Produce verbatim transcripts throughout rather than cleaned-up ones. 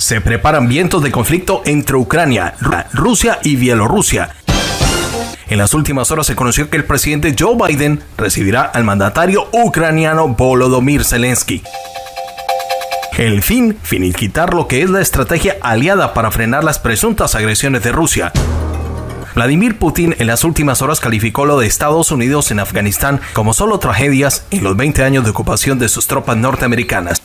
Se preparan vientos de conflicto entre Ucrania, Rusia y Bielorrusia. En las últimas horas se conoció que el presidente Joe Biden recibirá al mandatario ucraniano Volodymyr Zelensky. El fin, finiquitar lo que es la estrategia aliada para frenar las presuntas agresiones de Rusia. Vladimir Putin en las últimas horas calificó lo de Estados Unidos en Afganistán como solo tragedias en los veinte años de ocupación de sus tropas norteamericanas.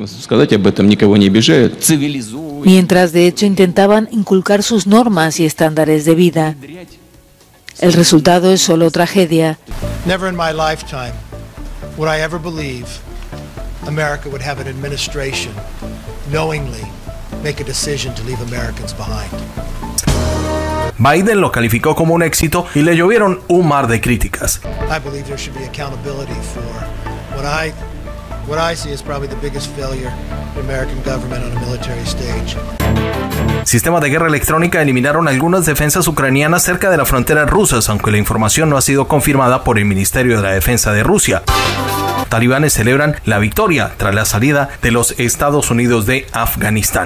Mientras de hecho intentaban inculcar sus normas y estándares de vida. El resultado es solo tragedia. Never in my lifetime would I ever believe America would have an administration knowingly make a decision to leave Americans behind. Biden lo calificó como un éxito y le llovieron un mar de críticas. I believe there should be accountability for what I what I see as probably the biggest failure of the American government on a military stage. Sistemas de guerra electrónica eliminaron algunas defensas ucranianas cerca de las fronteras rusas, aunque la información no ha sido confirmada por el Ministerio de la Defensa de Rusia. Talibanes celebran la victoria tras la salida de los Estados Unidos de Afganistán.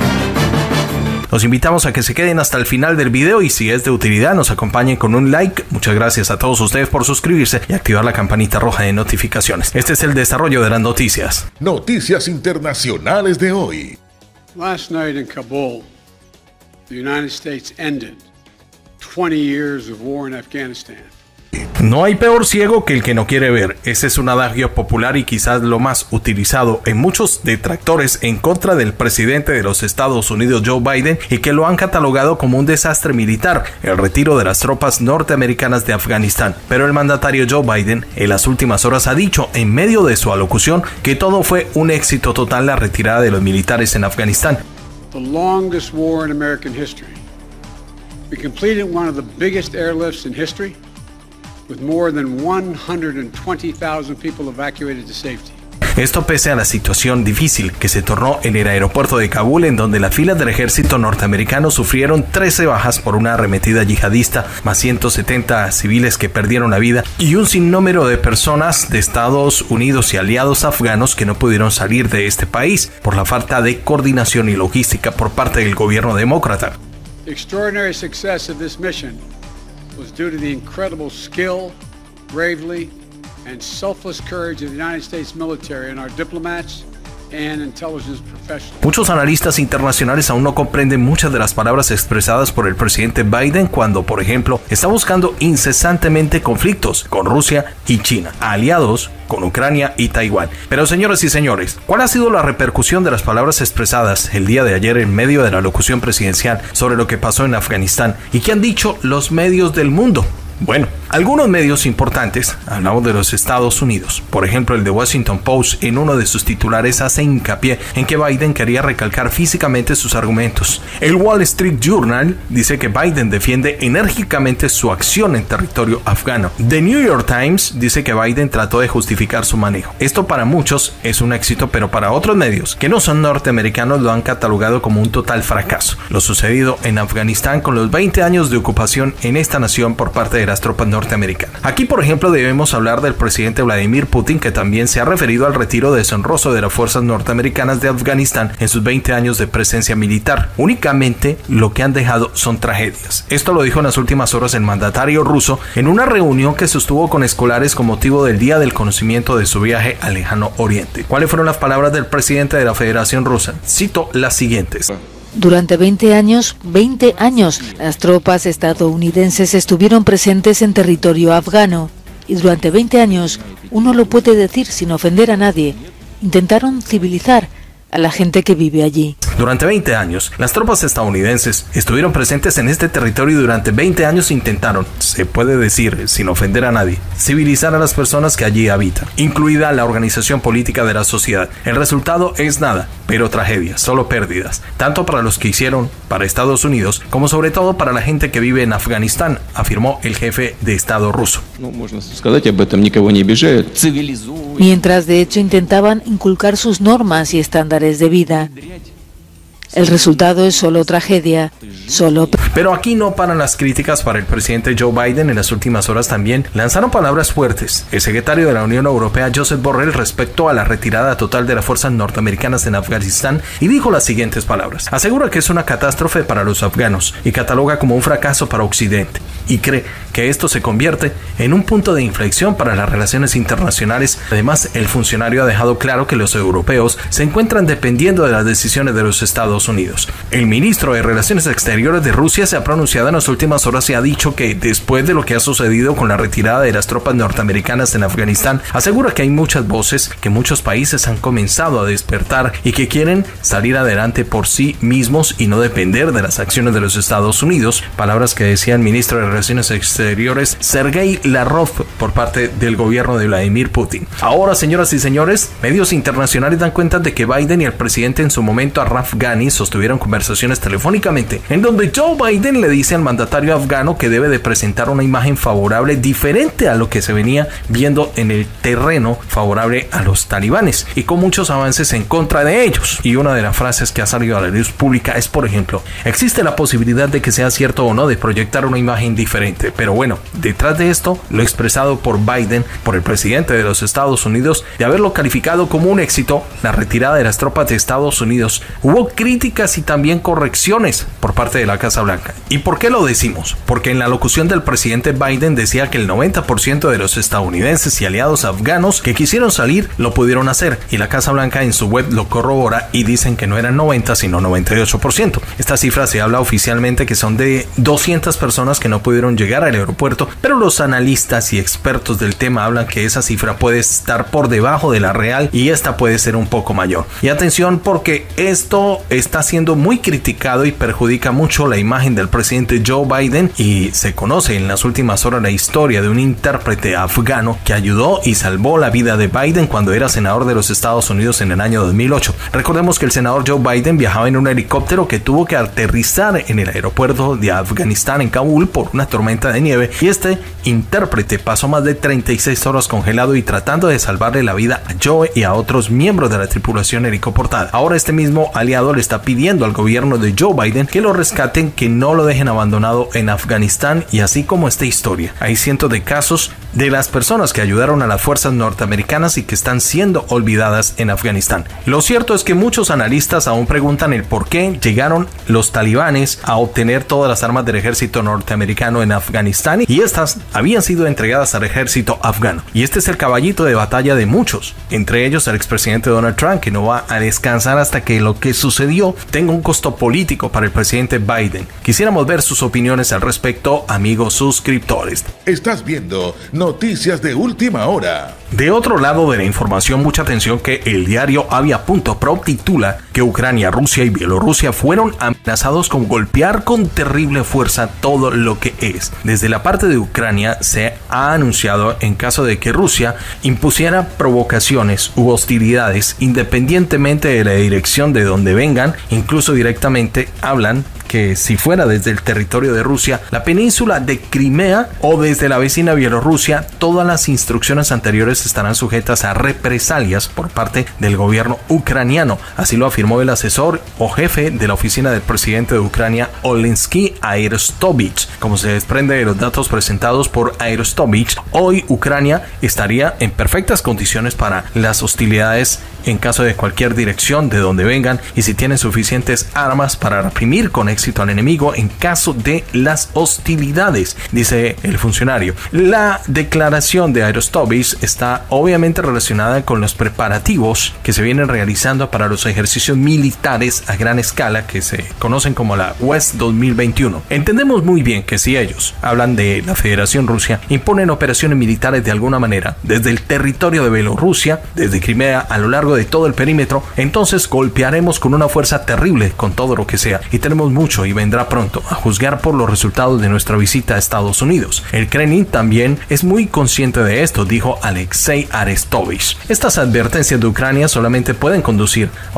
Los invitamos a que se queden hasta el final del video y si es de utilidad nos acompañen con un like. Muchas gracias a todos ustedes por suscribirse y activar la campanita roja de notificaciones. Este es el desarrollo de las noticias. Noticias internacionales de hoy. Last night in Kabul, the United States ended twenty years of war in Afghanistan. No hay peor ciego que el que no quiere ver. Ese es un adagio popular y quizás lo más utilizado en muchos detractores en contra del presidente de los Estados Unidos, Joe Biden, y que lo han catalogado como un desastre militar, el retiro de las tropas norteamericanas de Afganistán. Pero el mandatario Joe Biden en las últimas horas ha dicho en medio de su alocución que todo fue un éxito total la retirada de los militares en Afganistán. The longest war in American history. We completed one of the biggest airlifts in history, with more than one hundred twenty thousand people evacuated to safety. Esto pese a la situación difícil que se tornó en el aeropuerto de Kabul, en donde las filas del ejército norteamericano sufrieron trece bajas por una arremetida yihadista, más ciento setenta civiles que perdieron la vida y un sinnúmero de personas de Estados Unidos y aliados afganos que no pudieron salir de este país por la falta de coordinación y logística por parte del gobierno demócrata. The extraordinary success of this mission was due to the incredible skill, bravery, and selfless courage of the United States military and our diplomats and intelligence professionals. Muchos analistas internacionales aún no comprenden muchas de las palabras expresadas por el presidente Biden cuando, por ejemplo, está buscando incesantemente conflictos con Rusia y China, aliados con Ucrania y Taiwán. Pero señores y señores, ¿cuál ha sido la repercusión de las palabras expresadas el día de ayer en medio de la locución presidencial sobre lo que pasó en Afganistán y qué han dicho los medios del mundo? Bueno, algunos medios importantes, hablamos de los Estados Unidos, por ejemplo el The Washington Post en uno de sus titulares hace hincapié en que Biden quería recalcar físicamente sus argumentos. El Wall Street Journal dice que Biden defiende enérgicamente su acción en territorio afgano. The New York Times dice que Biden trató de justificar su manejo. Esto para muchos es un éxito, pero para otros medios que no son norteamericanos lo han catalogado como un total fracaso. Lo sucedido en Afganistán con los veinte años de ocupación en esta nación por parte de las tropas norteamericanas. Aquí, por ejemplo, debemos hablar del presidente Vladimir Putin, que también se ha referido al retiro deshonroso de las fuerzas norteamericanas de Afganistán en sus veinte años de presencia militar. Únicamente lo que han dejado son tragedias. Esto lo dijo en las últimas horas el mandatario ruso en una reunión que sostuvo con escolares con motivo del Día del Conocimiento de su viaje al lejano oriente. ¿Cuáles fueron las palabras del presidente de la Federación Rusa? Cito las siguientes. Durante veinte años, veinte años, las tropas estadounidenses estuvieron presentes en territorio afgano. Y durante veinte años, uno lo puede decir sin ofender a nadie, intentaron civilizar a la gente que vive allí. Durante veinte años, las tropas estadounidenses estuvieron presentes en este territorio y durante veinte años intentaron, se puede decir sin ofender a nadie, civilizar a las personas que allí habitan, incluida la organización política de la sociedad. El resultado es nada, pero tragedias, solo pérdidas, tanto para los que hicieron para Estados Unidos, como sobre todo para la gente que vive en Afganistán, afirmó el jefe de Estado ruso. Mientras de hecho intentaban inculcar sus normas y estándares de vida. El resultado es solo tragedia, solo... Pero aquí no paran las críticas para el presidente Joe Biden. En las últimas horas también lanzaron palabras fuertes el secretario de la Unión Europea, Josep Borrell, respecto a la retirada total de las fuerzas norteamericanas en Afganistán, y dijo las siguientes palabras. Asegura que es una catástrofe para los afganos y cataloga como un fracaso para Occidente, y cree que esto se convierte en un punto de inflexión para las relaciones internacionales. Además, el funcionario ha dejado claro que los europeos se encuentran dependiendo de las decisiones de los Estados Unidos. El ministro de Relaciones Exteriores de Rusia se ha pronunciado en las últimas horas y ha dicho que después de lo que ha sucedido con la retirada de las tropas norteamericanas en Afganistán, asegura que hay muchas voces, que muchos países han comenzado a despertar y que quieren salir adelante por sí mismos y no depender de las acciones de los Estados Unidos. Palabras que decía el ministro de Relaciones Exteriores, Sergei Lavrov, por parte del gobierno de Vladimir Putin. Ahora, señoras y señores, medios internacionales dan cuenta de que Biden y el presidente en su momento Ashraf Ghani sostuvieron conversaciones telefónicamente en donde Joe Biden le dice al mandatario afgano que debe de presentar una imagen favorable diferente a lo que se venía viendo en el terreno favorable a los talibanes y con muchos avances en contra de ellos. Y una de las frases que ha salido a la luz pública es, por ejemplo, existe la posibilidad de que sea cierto o no de proyectar una imagen diferente, pero bueno, detrás de esto, lo expresado por Biden, por el presidente de los Estados Unidos, de haberlo calificado como un éxito, la retirada de las tropas de Estados Unidos, hubo críticas y también correcciones por parte de la Casa Blanca. ¿Y por qué lo decimos? Porque en la locución del presidente Biden decía que el noventa por ciento de los estadounidenses y aliados afganos que quisieron salir lo pudieron hacer, y la Casa Blanca en su web lo corrobora y dicen que no eran noventa sino noventa y ocho por ciento. Esta cifra se habla oficialmente que son de doscientas personas que no pudieron llegar al aeropuerto, pero los analistas y expertos del tema hablan que esa cifra puede estar por debajo de la real y esta puede ser un poco mayor. Y atención, porque esto está siendo muy criticado y perjudica mucho la imagen del presidente Joe Biden, y se conoce en las últimas horas la historia de un intérprete afgano que ayudó y salvó la vida de Biden cuando era senador de los Estados Unidos en el año dos mil ocho. Recordemos que el senador Joe Biden viajaba en un helicóptero que tuvo que aterrizar en el aeropuerto de Afganistán en Kabul por una tormenta de nieve, y este intérprete pasó más de treinta y seis horas congelado y tratando de salvarle la vida a Joe y a otros miembros de la tripulación helicoportada. Ahora este mismo aliado le está pidiendo al gobierno de Joe Biden que lo rescaten, que no lo dejen abandonado en Afganistán. Y así como esta historia, hay cientos de casos de las personas que ayudaron a las fuerzas norteamericanas y que están siendo olvidadas en Afganistán. Lo cierto es que muchos analistas aún preguntan el por qué llegaron los talibanes a obtener todas las armas del ejército norteamericano en Afganistán, y estas habían sido entregadas al ejército afgano. Y este es el caballito de batalla de muchos, entre ellos el expresidente Donald Trump, que no va a descansar hasta que lo que sucedió tenga un costo político para el presidente Biden. Quisiéramos ver sus opiniones al respecto, amigos suscriptores. Estás viendo Noticias de Última Hora. De otro lado de la información, mucha atención, que el diario Avia punto pro titula que Ucrania, Rusia y Bielorrusia fueron amenazados con golpear con terrible fuerza todo lo que es. Desde la parte de Ucrania se ha anunciado en caso de que Rusia impusiera provocaciones u hostilidades independientemente de la dirección de donde vengan, incluso directamente hablan que si fuera desde el territorio de Rusia, la península de Crimea o desde la vecina Bielorrusia, todas las instrucciones anteriores estarán sujetas a represalias por parte del gobierno ucraniano. Así lo afirmó el asesor o jefe de la oficina del presidente de Ucrania, Olensky Arestovich. Como se desprende de los datos presentados por Arestovich, hoy Ucrania estaría en perfectas condiciones para las hostilidades en caso de cualquier dirección de donde vengan, y si tienen suficientes armas para reprimir con éxito al enemigo en caso de las hostilidades, dice el funcionario. La declaración de Arestovich está obviamente relacionada con los preparativos que se vienen realizando para los ejercicios militares a gran escala que se conocen como la West dos mil veintiuno. Entendemos muy bien que si ellos hablan de la Federación Rusia, imponen operaciones militares de alguna manera desde el territorio de Bielorrusia, desde Crimea, a lo largo de todo el perímetro, entonces golpearemos con una fuerza terrible con todo lo que sea, y tenemos mucho y vendrá pronto, a juzgar por los resultados de nuestra visita a Estados Unidos. El Kremlin también es muy consciente de esto, dijo Alexei Arestovich. Estas advertencias de Ucrania solamente pueden conducir a un aumento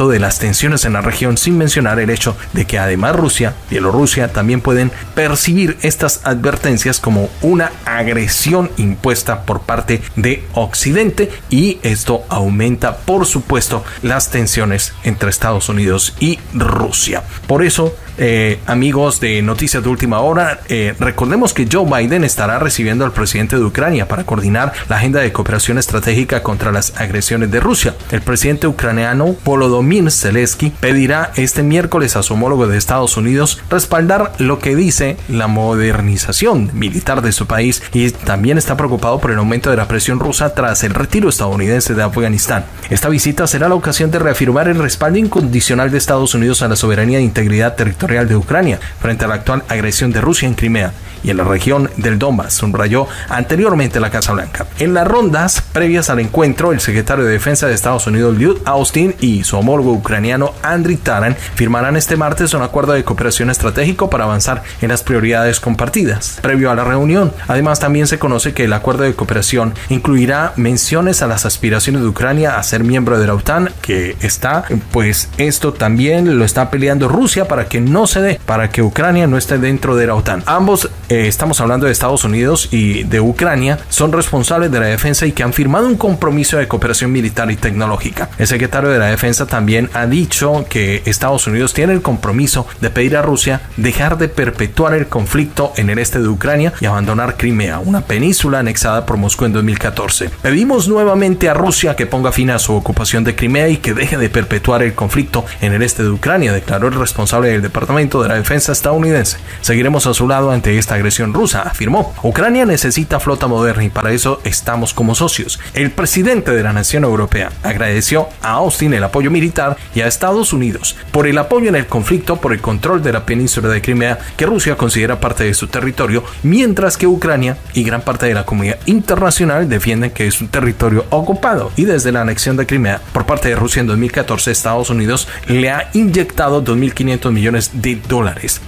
aumento de las tensiones en la región, sin mencionar el hecho de que además Rusia, Bielorrusia también pueden percibir estas advertencias como una agresión impuesta por parte de Occidente, y esto aumenta por supuesto las tensiones entre Estados Unidos y Rusia. Por eso, Eh, amigos de Noticias de Última Hora, eh, recordemos que Joe Biden estará recibiendo al presidente de Ucrania para coordinar la agenda de cooperación estratégica contra las agresiones de Rusia. El presidente ucraniano Volodymyr Zelensky pedirá este miércoles a su homólogo de Estados Unidos respaldar lo que dice la modernización militar de su país, y también está preocupado por el aumento de la presión rusa tras el retiro estadounidense de Afganistán. Esta visita será la ocasión de reafirmar el respaldo incondicional de Estados Unidos a la soberanía e integridad territorial de Ucrania frente a la actual agresión de Rusia en Crimea y en la región del Donbass, subrayó anteriormente la Casa Blanca. En las rondas previas al encuentro, el secretario de Defensa de Estados Unidos, Lloyd Austin, y su homólogo ucraniano, Andriy Taran, firmarán este martes un acuerdo de cooperación estratégico para avanzar en las prioridades compartidas. Previo a la reunión, además, también se conoce que el acuerdo de cooperación incluirá menciones a las aspiraciones de Ucrania a ser miembro de la OTAN, que está, pues esto también lo está peleando Rusia para que no se dé, para que Ucrania no esté dentro de la OTAN. Ambos, eh, estamos hablando de Estados Unidos y de Ucrania, son responsables de la defensa y que han firmado un compromiso de cooperación militar y tecnológica. El secretario de la Defensa también ha dicho que Estados Unidos tiene el compromiso de pedir a Rusia dejar de perpetuar el conflicto en el este de Ucrania y abandonar Crimea, una península anexada por Moscú en dos mil catorce. Pedimos nuevamente a Rusia que ponga fin a su ocupación de Crimea y que deje de perpetuar el conflicto en el este de Ucrania, declaró el responsable del Departamento de la Defensa estadounidense. Seguiremos a su lado ante esta agresión rusa, afirmó. Ucrania necesita flota moderna y para eso estamos como socios. El presidente de la nación europea agradeció a Austin el apoyo militar y a Estados Unidos por el apoyo en el conflicto por el control de la península de Crimea, que Rusia considera parte de su territorio, mientras que Ucrania y gran parte de la comunidad internacional defienden que es un territorio ocupado. Y desde la anexión de Crimea por parte de Rusia en dos mil catorce, Estados Unidos le ha inyectado dos mil quinientos millones de dólares.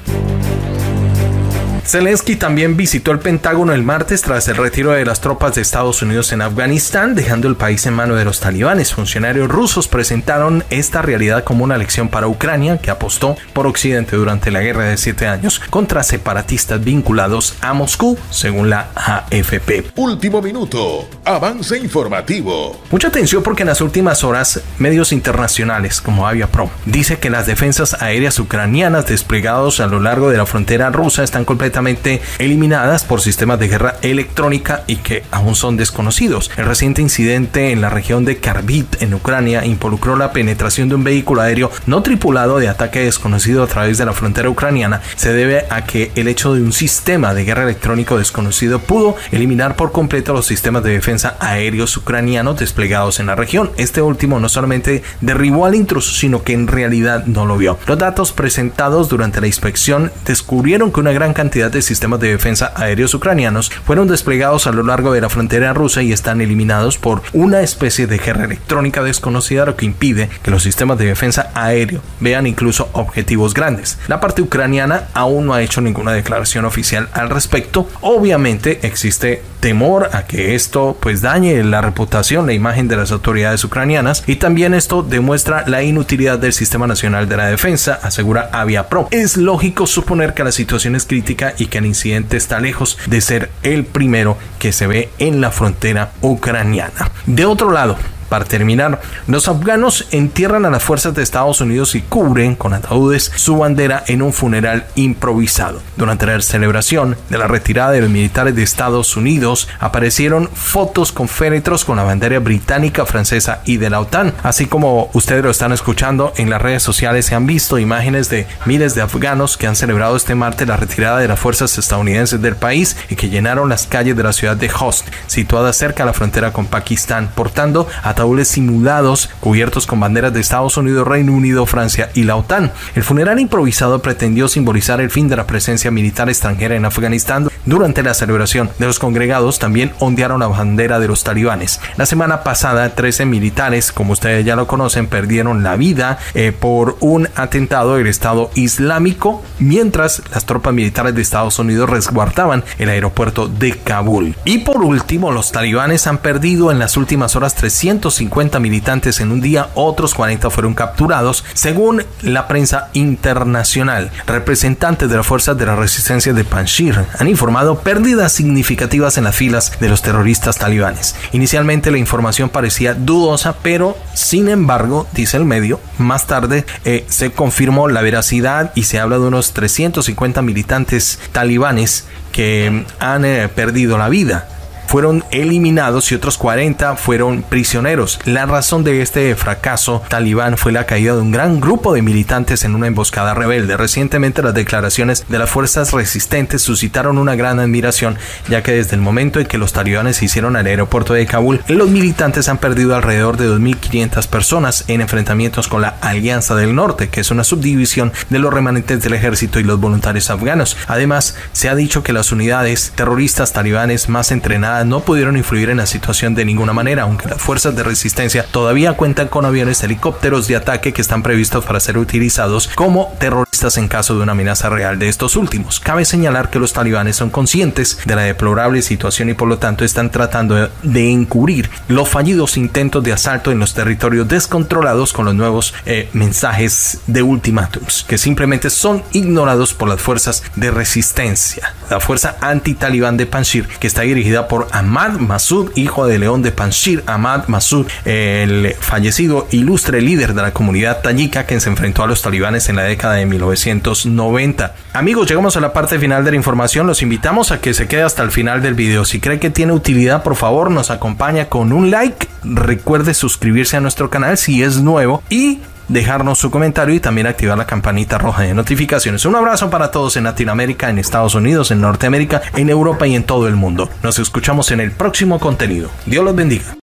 Zelensky también visitó el Pentágono el martes tras el retiro de las tropas de Estados Unidos en Afganistán, dejando el país en manos de los talibanes. Funcionarios rusos presentaron esta realidad como una lección para Ucrania, que apostó por Occidente durante la guerra de siete años contra separatistas vinculados a Moscú, según la A F P. Último minuto, avance informativo. Mucha atención porque en las últimas horas medios internacionales como Aviapro dice que las defensas aéreas ucranianas desplegados a lo largo de la frontera rusa están completamente eliminadas por sistemas de guerra electrónica y que aún son desconocidos. El reciente incidente en la región de Kharkiv en Ucrania involucró la penetración de un vehículo aéreo no tripulado de ataque desconocido a través de la frontera ucraniana. Se debe a que el hecho de un sistema de guerra electrónico desconocido pudo eliminar por completo los sistemas de defensa aéreos ucranianos desplegados en la región. Este último no solamente derribó al intruso, sino que en realidad no lo vio. Los datos presentados durante la inspección descubrieron que una gran cantidad de sistemas de defensa aéreos ucranianos fueron desplegados a lo largo de la frontera rusa y están eliminados por una especie de guerra electrónica desconocida, lo que impide que los sistemas de defensa aéreo vean incluso objetivos grandes. La parte ucraniana aún no ha hecho ninguna declaración oficial al respecto. Obviamente existe temor a que esto pues dañe la reputación, la imagen de las autoridades ucranianas, y también esto demuestra la inutilidad del Sistema Nacional de la Defensa, asegura Aviapro. Es lógico suponer que la situación es crítica y que el incidente está lejos de ser el primero que se ve en la frontera ucraniana. De otro lado, para terminar, los afganos entierran a las fuerzas de Estados Unidos y cubren con ataúdes su bandera en un funeral improvisado. Durante la celebración de la retirada de los militares de Estados Unidos, aparecieron fotos con féretros con la bandera británica, francesa y de la OTAN. Así como ustedes lo están escuchando, en las redes sociales se han visto imágenes de miles de afganos que han celebrado este martes la retirada de las fuerzas estadounidenses del país y que llenaron las calles de la ciudad de Host, situada cerca de la frontera con Pakistán, portando a ataúdes simulados cubiertos con banderas de Estados Unidos, Reino Unido, Francia y la OTAN. El funeral improvisado pretendió simbolizar el fin de la presencia militar extranjera en Afganistán Durante la celebración de los congregados también ondearon la bandera de los talibanes. La semana pasada, trece militares, como ustedes ya lo conocen, perdieron la vida eh, por un atentado del Estado Islámico, mientras las tropas militares de Estados Unidos resguardaban el aeropuerto de Kabul. Y por último, los talibanes han perdido en las últimas horas trescientos cincuenta militantes en un día, otros cuarenta fueron capturados, según la prensa internacional. Representantes de las fuerzas de la resistencia de Panjshir han informado pérdidas significativas en las filas de los terroristas talibanes. Inicialmente la información parecía dudosa, pero sin embargo, dice el medio, más tarde eh, se confirmó la veracidad y se habla de unos trescientos cincuenta militantes talibanes que han eh, perdido la vida. Fueron eliminados y otros cuarenta fueron prisioneros. La razón de este fracaso talibán fue la caída de un gran grupo de militantes en una emboscada rebelde. Recientemente las declaraciones de las fuerzas resistentes suscitaron una gran admiración, ya que desde el momento en que los talibanes se hicieron al aeropuerto de Kabul, los militantes han perdido alrededor de dos mil quinientas personas en enfrentamientos con la Alianza del Norte, que es una subdivisión de los remanentes del ejército y los voluntarios afganos. Además, se ha dicho que las unidades terroristas talibanes más entrenadas no pudieron influir en la situación de ninguna manera, aunque las fuerzas de resistencia todavía cuentan con aviones, helicópteros de ataque que están previstos para ser utilizados como terroristas en caso de una amenaza real de estos últimos. Cabe señalar que los talibanes son conscientes de la deplorable situación y por lo tanto están tratando de encubrir los fallidos intentos de asalto en los territorios descontrolados con los nuevos eh, mensajes de ultimátums, que simplemente son ignorados por las fuerzas de resistencia. La fuerza anti-talibán de Panjshir, que está dirigida por Ahmad Massoud, hijo de León de Panjshir. Ahmad Massoud, el fallecido ilustre líder de la comunidad tayika que se enfrentó a los talibanes en la década de mil novecientos noventa. Amigos, llegamos a la parte final de la información. Los invitamos a que se quede hasta el final del video. Si cree que tiene utilidad, por favor, nos acompaña con un like. Recuerde suscribirse a nuestro canal si es nuevo y dejarnos su comentario y también activar la campanita roja de notificaciones. Un abrazo para todos en Latinoamérica, en Estados Unidos, en Norteamérica, en Europa y en todo el mundo. Nos escuchamos en el próximo contenido. Dios los bendiga.